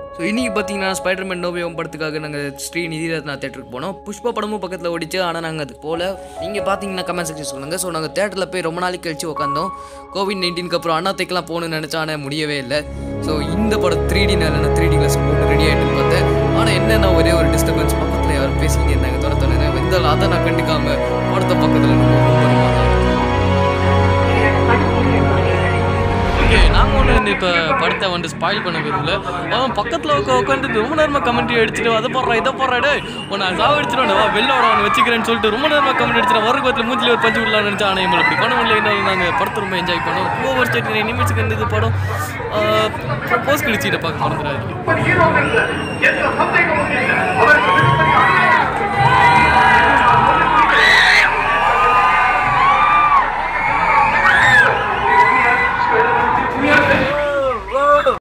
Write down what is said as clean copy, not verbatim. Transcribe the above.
So இன்றைக்கி பார்த்தீங்கன்னா Spiderman no வே home படத்துக்காக நாங்கள் ஸ்ரீ நிதிரத்னா தேட்டருக்கு போனோம். புஷ்பா படமும் பக்கத்தில் ஓடிச்சு. ஆனால் நாங்கள் அது போல் நீங்கள் பார்த்தீங்கன்னா கமெண்ட் செக்ஷன் சொல்லுங்கள். ஸோ நாங்கள் தேட்டரில் போய் ரொம்ப நாளைக்கு கழிச்சு உட்காந்தோம். கோவிட்-19க்கு அப்புறம் அண்ணாத்தைக்கெலாம் போகணுன்னு நினச்சா ஆனால் முடியவே இல்லை. ஸோ இந்த படம் 3D இல்லைன்னா 3D கிளாஸ் போட்டு ரெடி ஆகிட்டு பார்த்தேன். ஆனால் என்னென்னா ஒரே ஒரு டிஸ்டர்பன்ஸ், பக்கத்தில் யாரும் பேசிக்கிட்டே இருந்தாங்க தொலை இருந்தாலும் அதை நான் கண்டுக்காமல் படத்தை பக்கத்தில் நாங்கள் ஒன்று இப்போ படத்தை ஸ்பாயில் பண்ண விரும்பல. அவன் பக்கத்தில் உட்காந்துட்டு ரொம்ப நேரமாக கமெண்ட்ரி அடிச்சுட்டு அதை போடுறா இதை போடுறாடே உன்னை சாவ அடிச்சிடும் வெளியோட அவனை வச்சுக்கிறேன்னு சொல்லிட்டு ரொம்ப நேரமாக கமெண்ட் அடிச்சிடும். வர பக்கத்தில் மூஞ்சில் ஒரு பஞ்சு விடலான்னு நினச்சா. ஆனால் எங்களை அப்படி பண்ண முடியல. நாங்கள் படத்தை ரொம்ப என்ஜாய் பண்ணோம். 2 hours 39 minutes இருந்தது படம். போஸ்ட் கிழிச்சிட்ட பார்க்க மறந்துடாது.